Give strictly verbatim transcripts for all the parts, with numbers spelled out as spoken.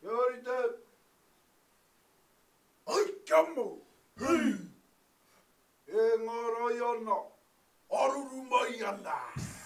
Yorite. Ai kamu. Hei. E ngara yana. Aruru mai ana.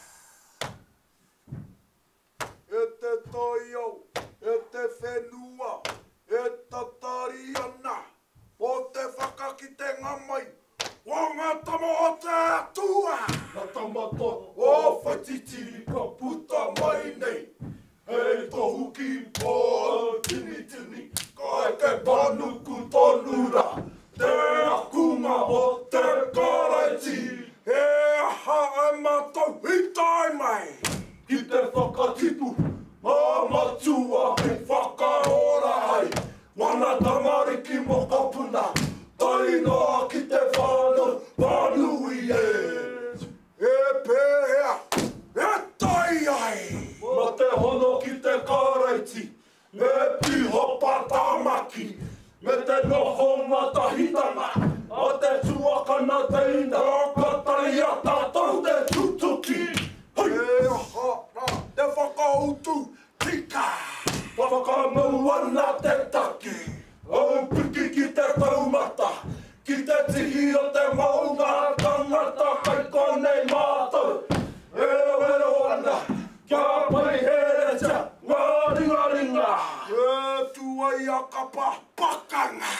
E te toio. E te whenua. E tatari ana. O te whakakite ngamai. Wanga tamo o te atua. Na tamatoa o whaititiri ka puta mai nei. Hei tohu ki pō tini tini. Kai te panuku tonura. Te akunga o te karaiti. He aha e mātou hitai mai. Ki te whakatipu. Māmatua he whakaora ai. Wana tamariki mo kapuna. Tainoa ki te whānau whanui e. E pēhea, e tai ai. Ma te hono ki te karaiti. Me pihopa tāmaki. Me te noho matahitanga. A te tuakana teina. Ka tai a tātou te tutuki. E aha, te whakautu tika. Whakamauana te taki. Au piki ki te taumata. Ki te tihi o te maunga tangata. Kai konei mātou. E wero ana. Kia pai here tia. Ngā ringa ringa. E tuai a kapa pakanga.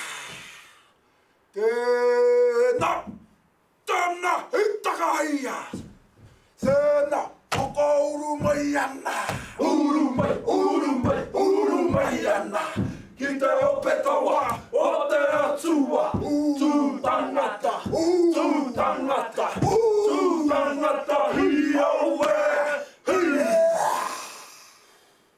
Tēnā. Tēnā hitaka ia. Tēnā. Whakauru mai ana.